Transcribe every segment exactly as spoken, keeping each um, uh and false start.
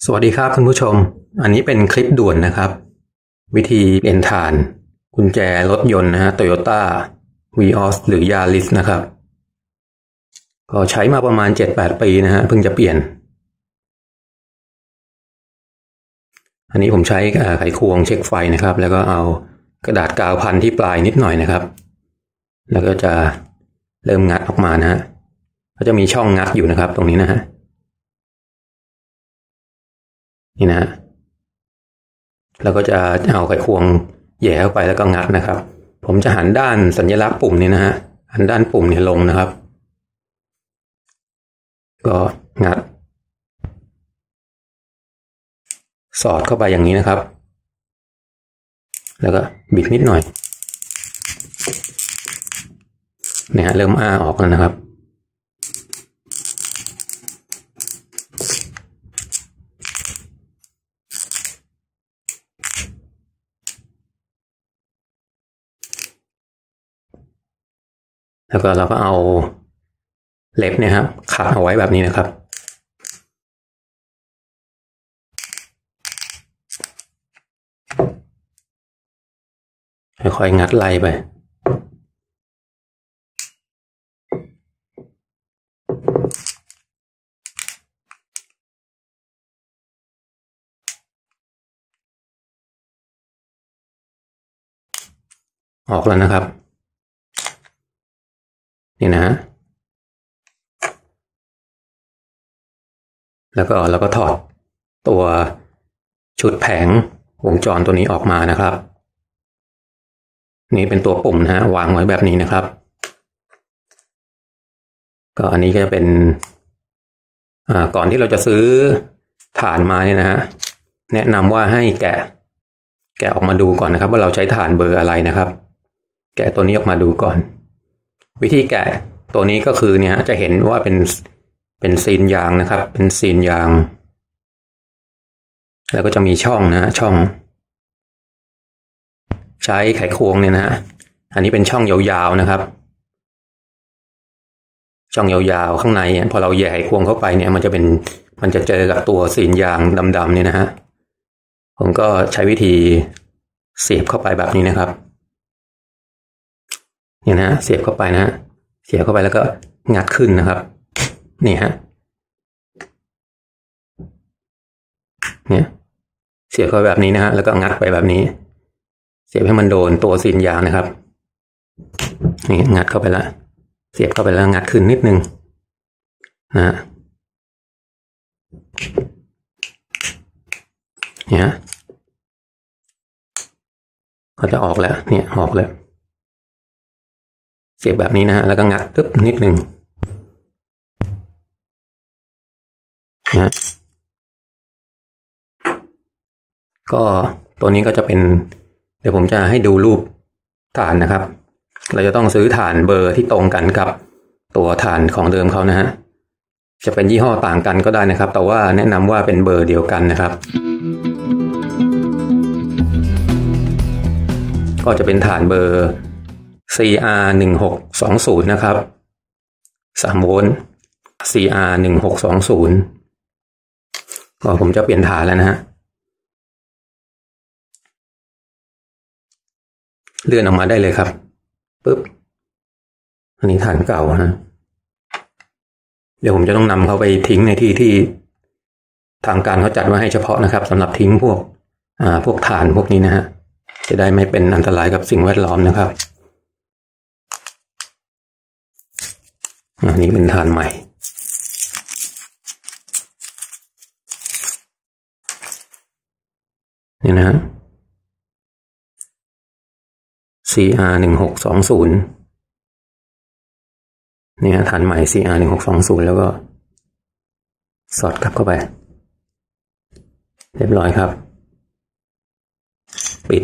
สวัสดีครับคุณผู้ชมอันนี้เป็นคลิปด่วนนะครับวิธีเปลี่ยนถ่านกุญแจรถยนต์นะฮะ Toyota Vios หรือ Yaris นะครับก็ใช้มาประมาณ เจ็ดแปด ปีนะฮะเพิ่งจะเปลี่ยนอันนี้ผมใช้ไขควงเช็คไฟนะครับแล้วก็เอากระดาษกาวพันที่ปลายนิดหน่อยนะครับแล้วก็จะเริ่มงัดออกมานะฮะก็จะมีช่องงัดอยู่นะครับตรงนี้นะฮะนี่นะฮะแล้วก็จะเอาไขควงแหย่เข้าไปแล้วก็งัดนะครับผมจะหันด้านสัญลักษณ์ปุ่มนี้นะฮะหันด้านปุ่มนี้ลงนะครับก็งัดสอดเข้าไปอย่างนี้นะครับแล้วก็บิดนิดหน่อยเนี่ยฮะเริ่มอ้าออกแล้วนะครับแล้วก็เราก็เอาเล็บเนี่ยครับขัดเอาไว้แบบนี้นะครับค่อยๆงัดไล่ไปออกแล้วนะครับนี่นะฮะแล้วก็เราก็ถอดตัวชุดแผงวงจรตัวนี้ออกมานะครับนี่เป็นตัวปุ่มนะฮะวางไว้แบบนี้นะครับก็อันนี้ก็จะเป็นอ่าก่อนที่เราจะซื้อถ่านมาเนี่ยนะฮะแนะนำว่าให้แกะแกะออกมาดูก่อนนะครับว่าเราใช้ถ่านเบอร์อะไรนะครับแกะตัวนี้ออกมาดูก่อนวิธีแกะตัวนี้ก็คือเนี่ยจะเห็นว่าเป็นเป็นซีนยางนะครับเป็นซีนยางแล้วก็จะมีช่องนะช่องใช้ไขควงเนี่ยนะฮะอันนี้เป็นช่องยาวๆนะครับช่องยาวๆข้างในพอเราแหย่ไขควงเข้าไปเนี่ยมันจะเป็นมันจะเจอกับตัวซีนยางดำๆเนี่ยนะฮะผมก็ใช้วิธีเสียบเข้าไปแบบนี้นะครับเนี่ยนะเสียบเข้าไปนะเสียบเข้าไปแล้วก็งัดขึ้นนะครับนี่ฮะเนี่ยเสียบเข้าแบบนี้นะฮะแล้วก็งัดไปแบบนี้เสียบให้มันโดนตัวซีนยางนะครับนี่งัดเข้าไปแล้วเสียบเข้าไปแล้วงัดขึ้นนิดนึงนะฮะเนี่ยก็จะออกแล้วเนี่ยออกแล้วเสียบแบบนี้นะฮะแล้วก็งัดตึ๊บนิดนึงนะก็ตัวนี้ก็จะเป็นเดี๋ยวผมจะให้ดูรูปถ่านนะครับเราจะต้องซื้อถ่านเบอร์ที่ตรงกันกับตัวถ่านของเดิมเขานะฮะจะเป็นยี่ห้อต่างกันก็ได้นะครับแต่ว่าแนะนำว่าเป็นเบอร์เดียวกันนะครับก็จะเป็นถ่านเบอร์ ซี อาร์ หนึ่งหกสองศูนย์ นะครับสามโวลต์ ซี อาร์ หนึ่งหกสองศูนย์ก็ผมจะเปลี่ยนถ่านแล้วนะฮะเลื่อนออกมาได้เลยครับปึ๊บอันนี้ถ่านเก่าฮะเดี๋ยวผมจะต้องนำเขาไปทิ้งในที่ที่ทางการเขาจัดไว้ให้เฉพาะนะครับสำหรับทิ้งพวกอ่าพวกถ่านพวกนี้นะฮะจะได้ไม่เป็นอันตรายกับสิ่งแวดล้อมนะครับอันนี้เป็นถ่านใหม่นี่นะฮะ ซี อาร์ หนึ่งหกสองศูนย์ นี่ฮะถ่านใหม่ ซี อาร์ หนึ่งหกสองศูนย์ แล้วก็สอดกลับเข้าไปเรียบร้อยครับปิด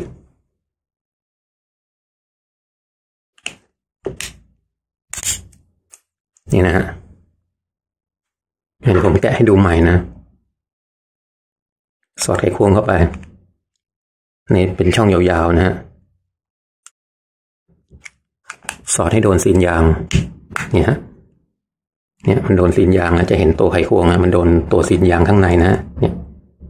นี่นะฮะเดี๋ยวผมแกะให้ดูใหม่นะสอดไขควงเข้าไปนี่เป็นช่องยาวๆนะฮะสอดให้โดนซีนยางเนี่ยฮะเนี่ยมันโดนซีนยางนะจะเห็นตัวไขควงนะมันโดนตัวซีนยางข้างในนะเนี่ย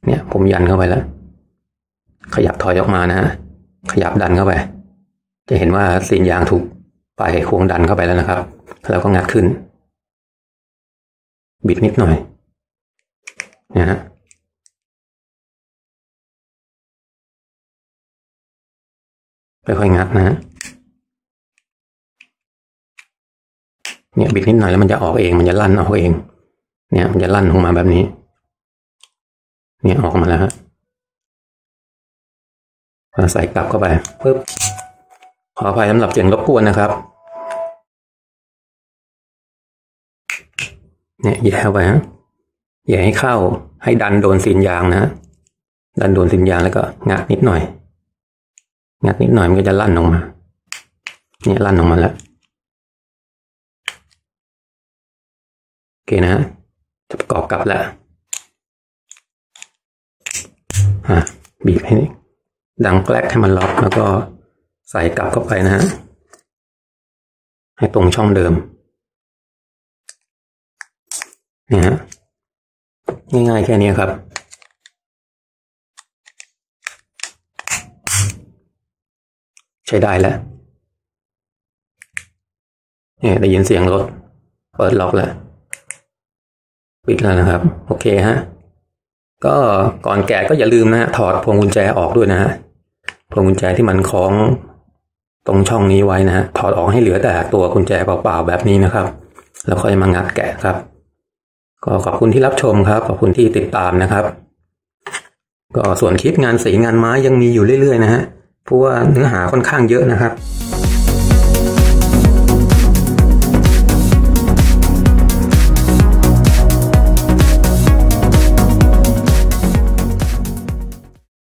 เนี่ยผมยันเข้าไปแล้วขยับถอยออกมานะฮะขยับดันเข้าไปจะเห็นว่าซีนยางถูกปลายไขควงดันเข้าไปแล้วนะครับแล้วก็งัดขึ้นบิดนิดหน่อยนะฮะค่อยๆงัดนะฮะเนี่ยบิดนิดหน่อยแล้วมันจะออกเองมันจะลั่นออกเองเนี่ยมันจะลั่นออกมาแบบนี้เนี่ยออกมาแล้วฮะใส่กลับเข้าไปปึ๊บขออภัยสำหรับเสียงรบกวนนะครับเนี่ยแย่เข้าไปฮะแย่ให้เข้าให้ดันโดนซีนยางนะดันโดนซีนยางแล้วก็งัดนิดหน่อยงัดนิดหน่อยมันก็จะลั่นออกมาเนี่ยลั่นออกมาแล้วโอเคนะฮะจะประกอบกลับแล้วอ่ะบีบให้ดังแกลกให้มันล็อกแล้วก็ใส่กลับเข้าไปนะฮะให้ตรงช่องเดิมนี่ฮะง่ายๆแค่นี้ครับใช้ได้แล้วเนี่ยได้ยินเสียงรถเปิดล็อกแล้วปิดแล้วนะครับโอเคฮะก็ก่อนแกะก็อย่าลืมนะฮะถอดพวงกุญแจออกด้วยนะฮะพวงกุญแจที่มันคล้องตรงช่องนี้ไว้นะฮะถอดออกให้เหลือแต่ตัวกุญแจเปล่าๆแบบนี้นะครับแล้วค่อยมางัดแกะครับก็ขอบคุณที่รับชมครับขอบคุณที่ติดตามนะครับก็ส่วนคลิปงานสีงานไม้ยังมีอยู่เรื่อยๆนะฮะเพราะว่าเนื้อหาค่อนข้างเยอะนะครับ